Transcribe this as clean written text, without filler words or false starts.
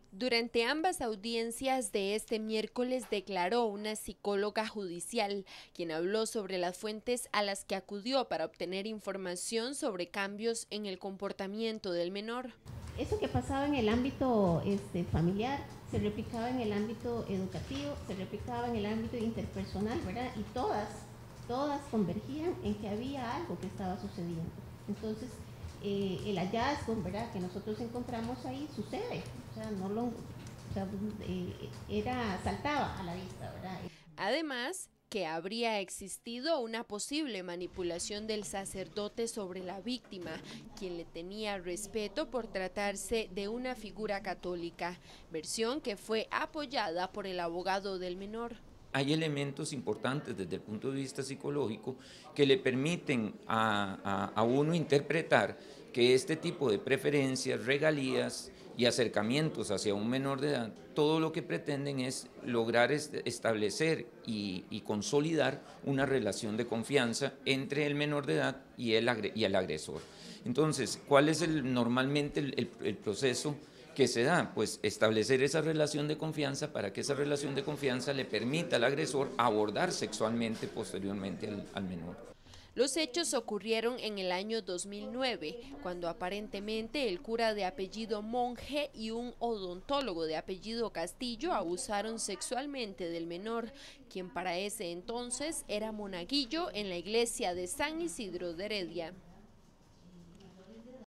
Durante ambas audiencias de este miércoles declaró una psicóloga judicial, quien habló sobre las fuentes a las que acudió para obtener información sobre cambios en el comportamiento del menor. Eso que pasaba en el ámbito familiar se replicaba en el ámbito educativo, se replicaba en el ámbito interpersonal, ¿verdad? Y todas convergían en que había algo que estaba sucediendo. Entonces, el hallazgo, ¿verdad?, que nosotros encontramos ahí sucede, o sea, no lo, o sea, saltaba a la vista, ¿verdad? Además, que habría existido una posible manipulación del sacerdote sobre la víctima, quien le tenía respeto por tratarse de una figura católica, versión que fue apoyada por el abogado del menor. Hay elementos importantes desde el punto de vista psicológico que le permiten a uno interpretar que este tipo de preferencias, regalías y acercamientos hacia un menor de edad, todo lo que pretenden es lograr establecer y consolidar una relación de confianza entre el menor de edad y el agresor. Entonces, ¿cuál es normalmente el proceso que se da? Pues establecer esa relación de confianza para que esa relación de confianza le permita al agresor abordar sexualmente posteriormente al menor. Los hechos ocurrieron en el año 2009, cuando aparentemente el cura de apellido Monge y un odontólogo de apellido Castillo abusaron sexualmente del menor, quien para ese entonces era monaguillo en la iglesia de San Isidro de Heredia.